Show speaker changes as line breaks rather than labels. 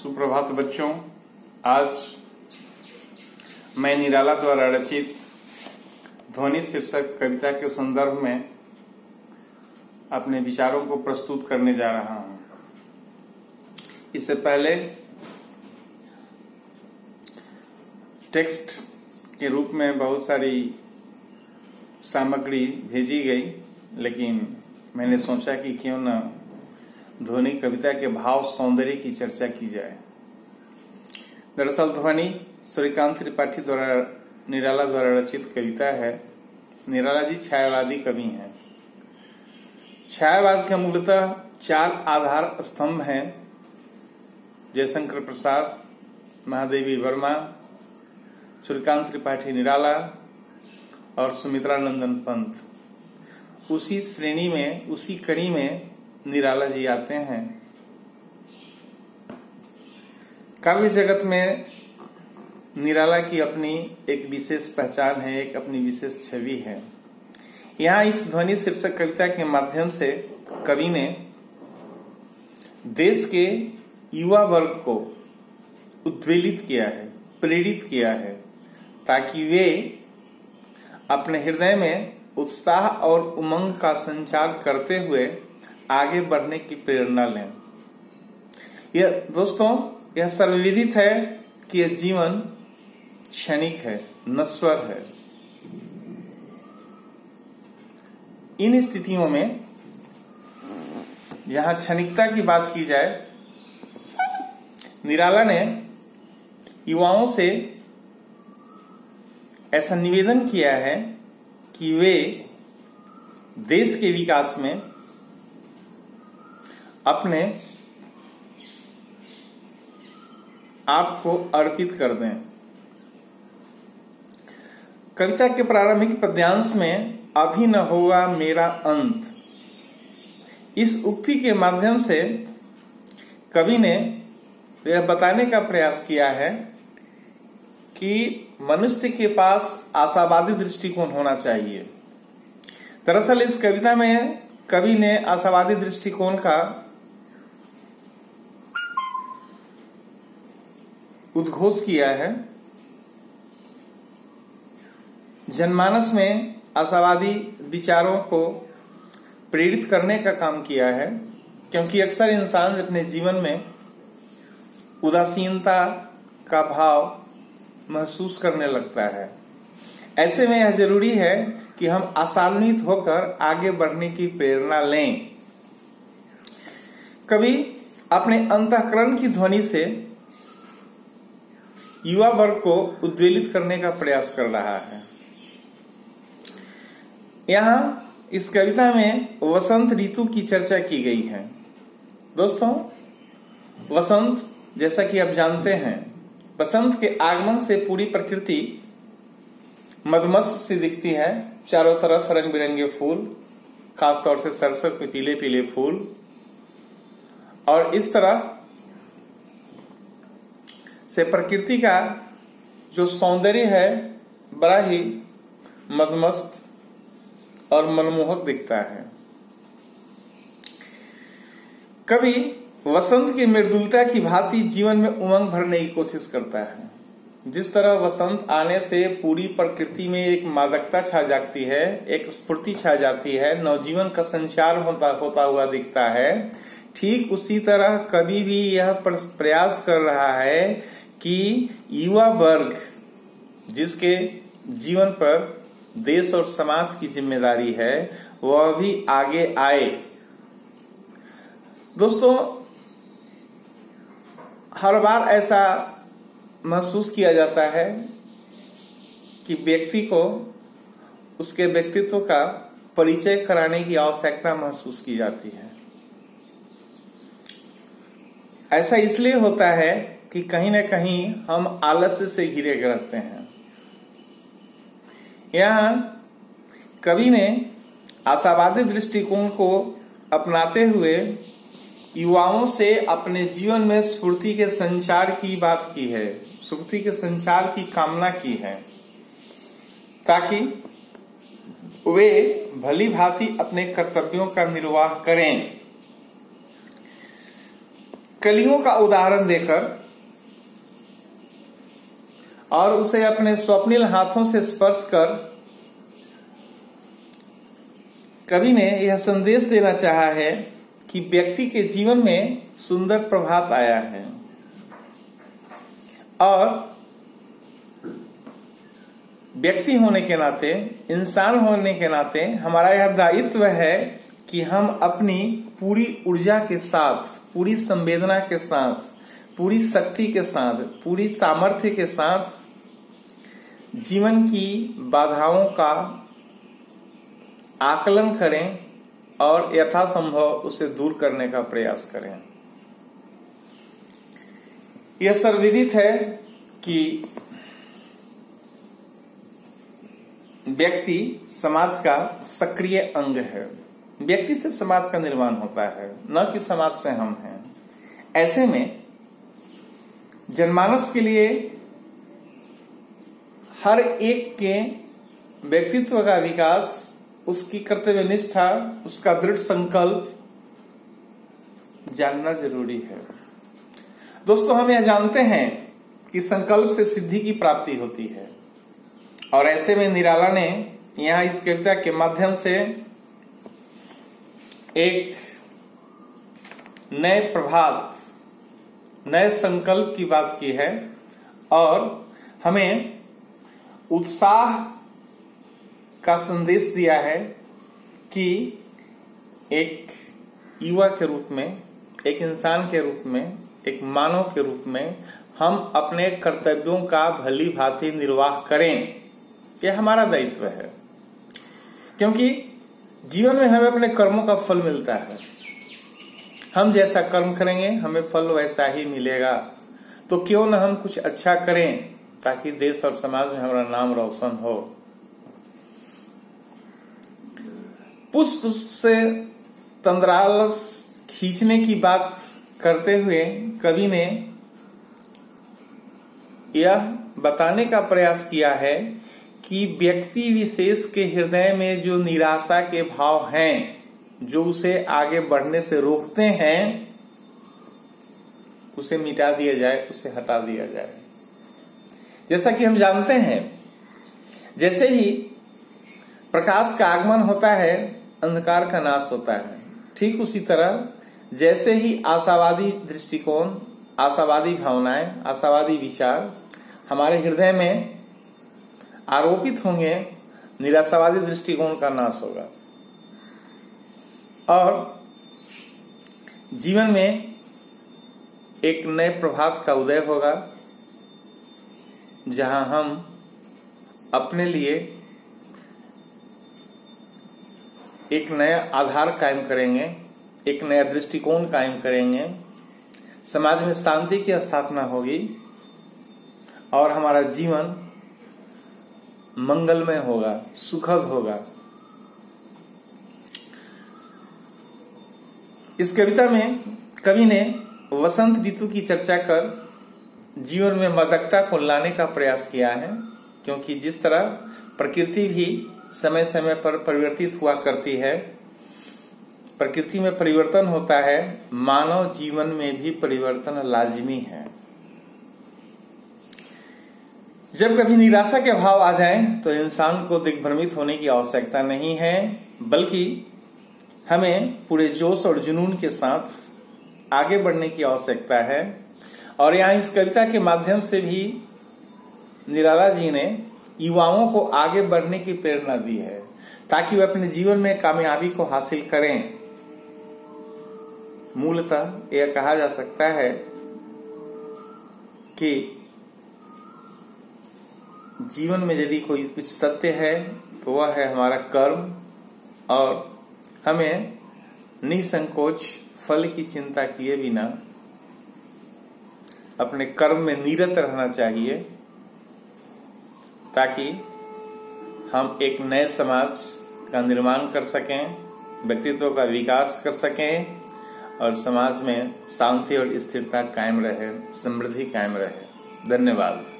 सुप्रभात बच्चों। आज मैं निराला द्वारा रचित ध्वनि शीर्षक कविता के संदर्भ में अपने विचारों को प्रस्तुत करने जा रहा हूं। इससे पहले टेक्स्ट के रूप में बहुत सारी सामग्री भेजी गई, लेकिन मैंने सोचा कि क्यों न ध्वनि कविता के भाव सौंदर्य की चर्चा की जाए। दरअसल ध्वनि सूर्यकांत त्रिपाठी द्वारा निराला द्वारा रचित कविता है। निराला जी छायावादी कवि हैं। छायावाद के मूलतः 4 आधार स्तंभ हैं: जयशंकर प्रसाद, महादेवी वर्मा, सूर्यकांत त्रिपाठी निराला और सुमित्रा नंदन पंत। उसी श्रेणी में, उसी कड़ी में निराला जी आते हैं। काव्य जगत में निराला की अपनी एक विशेष पहचान है, एक अपनी विशेष छवि है। यहाँ इस ध्वनि शीर्षक कविता के माध्यम से कवि ने देश के युवा वर्ग को उद्वेलित किया है, प्रेरित किया है, ताकि वे अपने हृदय में उत्साह और उमंग का संचार करते हुए आगे बढ़ने की प्रेरणा लें। यह दोस्तों, यह सर्वविदित है कि यह जीवन क्षणिक है, नश्वर है। इन स्थितियों में जहां क्षणिकता की बात की जाए, निराला ने युवाओं से ऐसा निवेदन किया है कि वे देश के विकास में अपने आप को अर्पित कर दें। कविता के प्रारंभिक पद्यांश में अभी न होगा मेरा अंत, इस उक्ति के माध्यम से कवि ने यह बताने का प्रयास किया है कि मनुष्य के पास आशावादी दृष्टिकोण होना चाहिए। दरअसल इस कविता में कवि ने आशावादी दृष्टिकोण का उद्घोष किया है। जनमानस में आशावादी विचारों को प्रेरित करने का काम किया है, क्योंकि अक्सर इंसान अपने जीवन में उदासीनता का भाव महसूस करने लगता है। ऐसे में यह जरूरी है कि हम आशान्वित होकर आगे बढ़ने की प्रेरणा लें। कवि अपने अंतःकरण की ध्वनि से युवा वर्ग को उद्वेलित करने का प्रयास कर रहा है। यहाँ इस कविता में वसंत ऋतु की चर्चा की गई है। दोस्तों, वसंत जैसा कि आप जानते हैं, बसंत के आगमन से पूरी प्रकृति मदमस्त सी दिखती है। चारों तरफ रंग बिरंगे फूल, खासतौर से सरसों के पीले पीले फूल, और इस तरह से प्रकृति का जो सौंदर्य है बड़ा ही मदमस्त और मनमोहक दिखता है। कवि वसंत की मृदुलता की भांति जीवन में उमंग भरने की कोशिश करता है। जिस तरह वसंत आने से पूरी प्रकृति में एक मादकता छा जाती है, एक स्फूर्ति छा जाती है, नवजीवन का संचार होता हुआ दिखता है, ठीक उसी तरह कवि भी यह प्रयास कर रहा है कि युवा वर्ग, जिसके जीवन पर देश और समाज की जिम्मेदारी है, वह भी आगे आए। दोस्तों, हर बार ऐसा महसूस किया जाता है कि व्यक्ति को उसके व्यक्तित्व का परिचय कराने की आवश्यकता महसूस की जाती है। ऐसा इसलिए होता है कि कहीं न कहीं हम आलस्य से घिरे रहते हैं। यहाँ कवि ने आशावादी दृष्टिकोण को अपनाते हुए युवाओं से अपने जीवन में स्फूर्ति के संचार की बात की है, स्फूर्ति के संचार की कामना की है, ताकि वे भली भांति अपने कर्तव्यों का निर्वाह करें। कलियों का उदाहरण देकर और उसे अपने स्वप्निल हाथों से स्पर्श कर कवि ने यह संदेश देना चाहा है कि व्यक्ति के जीवन में सुंदर प्रभात आया है और व्यक्ति होने के नाते, इंसान होने के नाते हमारा यह दायित्व है कि हम अपनी पूरी ऊर्जा के साथ, पूरी संवेदना के साथ, पूरी शक्ति के साथ, पूरी सामर्थ्य के साथ जीवन की बाधाओं का आकलन करें और यथासंभव उसे दूर करने का प्रयास करें। यह सर्वविदित है कि व्यक्ति समाज का सक्रिय अंग है। व्यक्ति से समाज का निर्माण होता है, न कि समाज से हम हैं। ऐसे में जनमानस के लिए हर एक के व्यक्तित्व का विकास, उसकी कर्तव्य निष्ठा, उसका दृढ़ संकल्प जानना जरूरी है। दोस्तों, हम यह जानते हैं कि संकल्प से सिद्धि की प्राप्ति होती है और ऐसे में निराला ने यहाँ इस कविता के माध्यम से एक नए प्रभात, नए संकल्प की बात की है और हमें उत्साह का संदेश दिया है कि एक युवा के रूप में, एक इंसान के रूप में, एक मानव के रूप में हम अपने कर्तव्यों का भली भांति निर्वाह करें। यह हमारा दायित्व है, क्योंकि जीवन में हमें अपने कर्मों का फल मिलता है। हम जैसा कर्म करेंगे हमें फल वैसा ही मिलेगा। तो क्यों न हम कुछ अच्छा करें ताकि देश और समाज में हमारा नाम रोशन हो। पुष्प से तंद्रालस खींचने की बात करते हुए कवि ने यह बताने का प्रयास किया है कि व्यक्ति विशेष के हृदय में जो निराशा के भाव हैं, जो उसे आगे बढ़ने से रोकते हैं, उसे मिटा दिया जाए, उसे हटा दिया जाए। जैसा कि हम जानते हैं, जैसे ही प्रकाश का आगमन होता है अंधकार का नाश होता है। ठीक उसी तरह जैसे ही आशावादी दृष्टिकोण, आशावादी भावनाएं, आशावादी विचार हमारे हृदय में आरोपित होंगे, निराशावादी दृष्टिकोण का नाश होगा और जीवन में एक नए प्रभात का उदय होगा, जहां हम अपने लिए एक नया आधार कायम करेंगे, एक नया दृष्टिकोण कायम करेंगे, समाज में शांति की स्थापना होगी और हमारा जीवन मंगलमय होगा, सुखद होगा। इस कविता में कवि ने वसंत ऋतु की चर्चा कर जीवन में मादकता को लाने का प्रयास किया है, क्योंकि जिस तरह प्रकृति भी समय समय पर परिवर्तित हुआ करती है, प्रकृति में परिवर्तन होता है, मानव जीवन में भी परिवर्तन लाजिमी है। जब कभी निराशा के भाव आ जाएं, तो इंसान को दिग्भ्रमित होने की आवश्यकता नहीं है, बल्कि हमें पूरे जोश और जुनून के साथ आगे बढ़ने की आवश्यकता है। और यहाँ इस कविता के माध्यम से भी निराला जी ने युवाओं को आगे बढ़ने की प्रेरणा दी है, ताकि वे अपने जीवन में कामयाबी को हासिल करें। मूलतः यह कहा जा सकता है कि जीवन में यदि कोई कुछ सत्य है तो वह है हमारा कर्म, और हमें निसंकोच फल की चिंता किए बिना अपने कर्म में निरत रहना चाहिए, ताकि हम एक नए समाज का निर्माण कर सकें, व्यक्तित्व का विकास कर सकें और समाज में शांति और स्थिरता कायम रहे, समृद्धि कायम रहे। धन्यवाद।